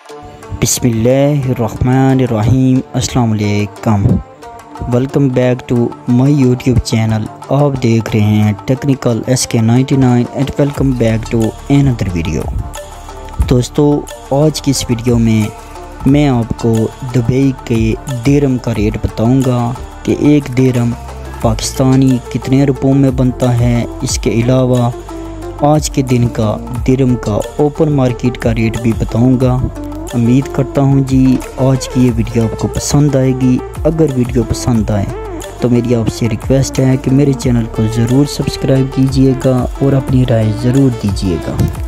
बिस्मिल्लाहिर्रहमानिर्रहीम। अस्सलाम वालेकुम। Welcome back to my YouTube channel. आप देख रहे हैं technical SK99 and welcome back to another video. दोस्तों, आज की इस वीडियो में मैं आपको दुबई के दिरहम का रेट बताऊंगा कि एक दिरहम पाकिस्तानी कितने रुपयों में बनता है। इसके अलावा आज के दिन का दिरहम का ओपन मार्केट का रेट भी बताऊंगा। उम्मीद करता हूं जी आज की ये वीडियो आपको पसंद आएगी। अगर वीडियो पसंद आए तो मेरी आपसे रिक्वेस्ट है कि मेरे चैनल को ज़रूर सब्सक्राइब कीजिएगा और अपनी राय ज़रूर दीजिएगा।